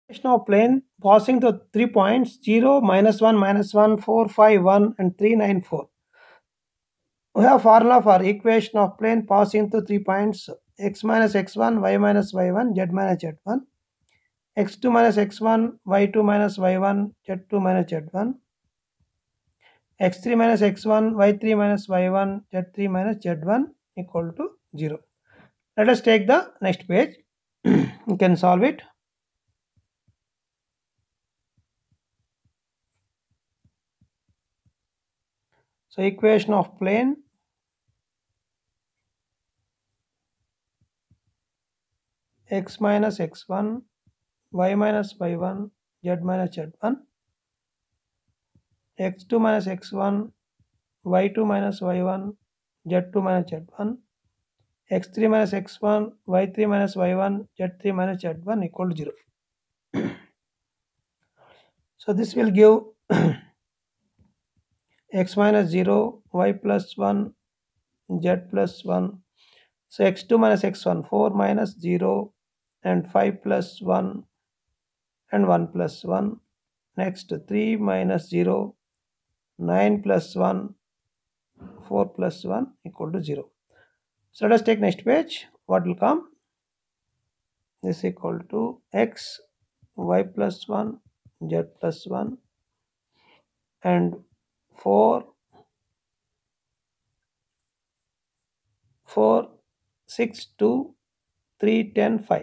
Now plane passing the 3 points 0, -1, -1, 4, 5, 1 and 3, 9, 4. We have formula for equation of plane passing through 3 points x minus x1, y minus y1, z minus z1, x2 minus x1, y2 minus y1, z2 minus z1, x3 minus x1, y3 minus y1, z3 minus z1 equal to 0. Let us take the next page. You can solve it. So equation of plane x minus x1, y minus y1, z minus z1, x2 minus x1, y2 minus y1, z2 minus z1, x3 minus x1, y3 minus y1, z3 minus z1 equal to 0. So this will give x minus 0, y plus 1, z plus 1. So x2 minus x1, 4 minus 0 and 5 plus 1 and 1 plus 1. Next 3 minus 0, 9 plus 1, 4 plus 1 equal to 0. So let us take next page. What will come? This equal to x, y plus 1, z plus 1 and 4, 4, 6, 2, 3, 10, 5.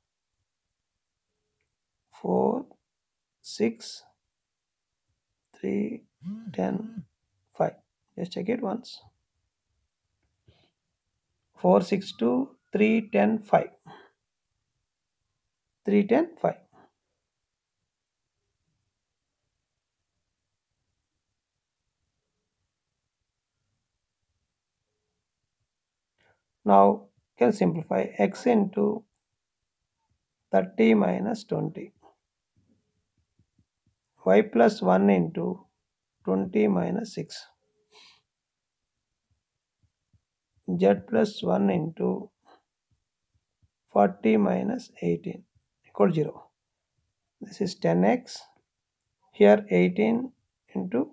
4, 6, 3, 10, 5. Just check it once. 4, 6, 2, 3, 10, 5. 3, 10, 5. Now can simplify x into 30 minus 20. Y plus 1 into 20 minus 6. Z plus 1 into 40 minus 18 equal to 0. This is 10x. Here 18 into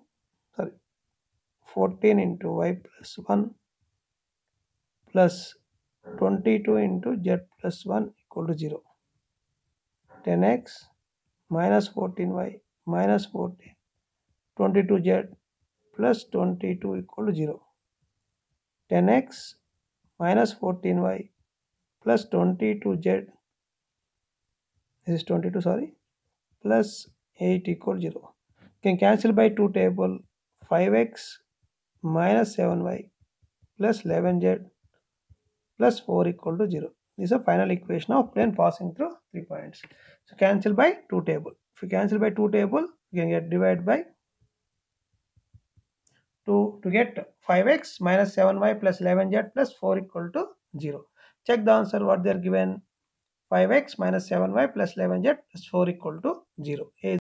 14 into y plus 1 plus 22 into z plus 1 equal to 0. 10x minus 14y minus 14 22z plus 22 equal to 0. 10x minus 14y plus 22z, this is 22, plus 8 equal to 0. You can cancel by 2 table. 5x minus 7y plus 11z plus 4 equal to 0. This is a final equation of plane passing through 3 points. So cancel by 2 table. If you cancel by 2 table, you can get divided by 2 to get 5x minus 7y plus 11z plus 4 equal to 0. Check the answer what they are given. 5x minus 7y plus 11z plus 4 equal to 0.